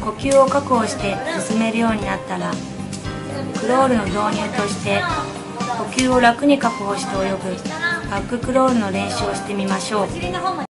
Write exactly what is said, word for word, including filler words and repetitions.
呼吸を確保して進めるようになったら、クロールの導入として呼吸を楽に確保して泳ぐバッククロールの練習をしてみましょう。